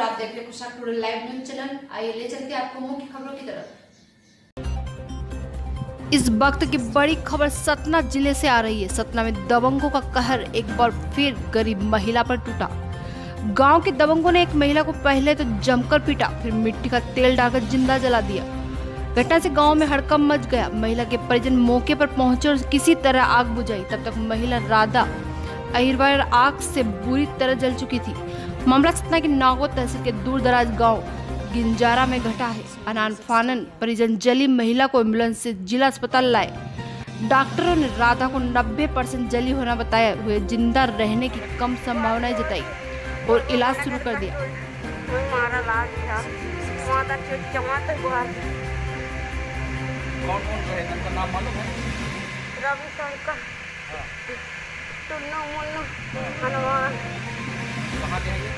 आप देख रहे कुशाक टुडे लाइव न्यूज चैनल। आइए ले चलते आपको मुख्य खबरों की तरफ। इस वक्त की बड़ी खबर सतना जिले से आ रही है। सतना में दबंगों का कहर एक बार फिर गरीब महिला पर टूटा। गांव के दबंगों ने एक महिला को पहले तो जमकर पीटा, फिर मिट्टी का तेल डालकर जिंदा जला दिया। घटना से गांव में हड़कंप मच गया। महिला के परिजन मौके पर पहुंचे और किसी तरह आग बुझाई। तब तक महिला राधा अहिरवार आग से बुरी तरह जल चुकी थी। मामला सतना के नागौर तहसील के दूर दराज गाँव गिंजारा में घटा है। अनान फानन परिजन जली महिला को एम्बुलेंस से जिला अस्पताल लाए। डॉक्टरों ने राधा को 90% जली होना बताया हुए जिंदा रहने की कम संभावनाएं जताई और इलाज शुरू कर दिया। कौन रहे उनका नाम मालूम है? रविशंकर, टुन्नू, मुन्नू, हनुमान। कहाँ के हैं ये?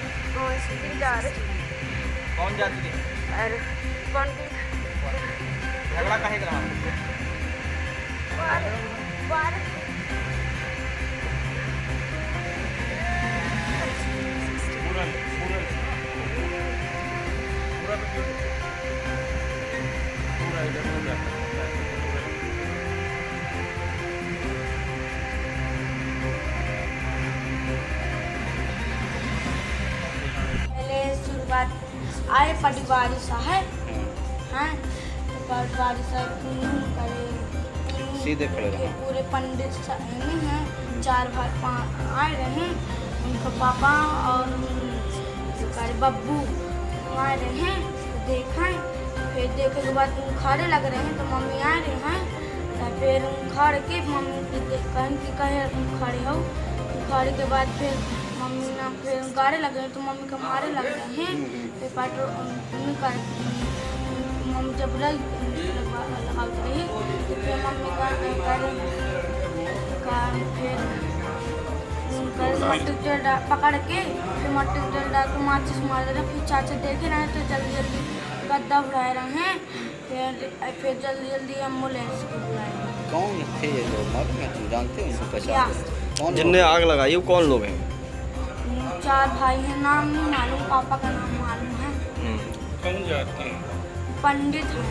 कौन जाति के? अरे पंडित। झगड़ा काहे का रहा? शुरुआत आए पटवारी साहब हैं, पटवारी साहब करे सीधे खड़े रहो। पूरे पंडित हैं, 4 भाई आए रहे। उनका पापा और बब्बू आए रहे हैं, देखा। फिर देखे के बाद उखाड़े लग रहे हैं तो मम्मी आए रहे हैं। फिर उखाड़ के मम्मी कहें कि कहे उखाड़े हो। उखाड़े के बाद फिर मम्मी ना फिर गाड़े लग रहे तो मम्मी को मारे लग रहे हैं। फिर पेट्रोल मम्मी जब लगाते रही तो फिर मम्मी फिर मट्टी तेल पकड़ के फिर मट्टी तेल डाल के माचिस मार दे रहे। फिर चाचा देखे रहे तो जल्दी जल्दी गद्दा उड़ाए रहे हैं। फिर जल्दी जल्दी एम्बुलेंस को बुलाए। कौन थे ये लोग? मालूम है? तुम जानते हो इनको? पहचान जिनने आग लगाई वो कौन लोग हैं? 4 भाई हैं, नाम नहीं मालूम, पापा का नाम मालूम है। कौन जाते हैं? पंडित हैं।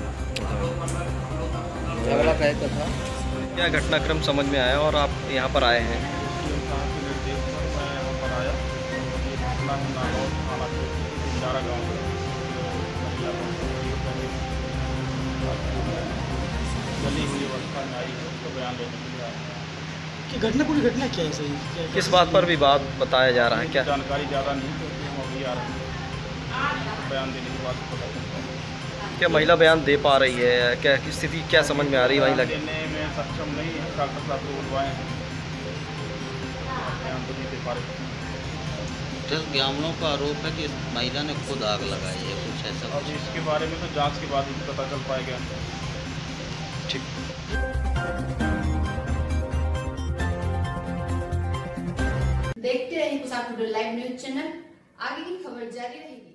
झगड़ा काहे का था? क्या घटनाक्रम समझ में आया और आप यहाँ पर आए हैं? जली हुई अवस्था में आई है, उसको बयान देने के लिए आया कि घटना पूरी घटना क्या है? सही किस बात पर विवाद बताया जा रहा है? क्या जानकारी ज़्यादा नहीं क्योंकि हम अभी आ रहे हैं, बयान देने के बाद पता चलता है। क्या महिला बयान दे पा रही है? क्या स्थिति क्या समझ में आ रही है महिला की? देने में सक्षम नहीं है। डॉक्टर साहब को बुलवाए हैं, बयान तो नहीं दे पा रहे। ग्रामीणों का आरोप है कि इस महिला ने खुद आग लगाई है, कुछ ऐसा? अब इसके बारे में तो जांच के बाद ही पता चल पाएगा। ठीक। देखते रहिए कुशाक टुडे लाइव न्यूज चैनल। आगे की खबर जारी रहेगी।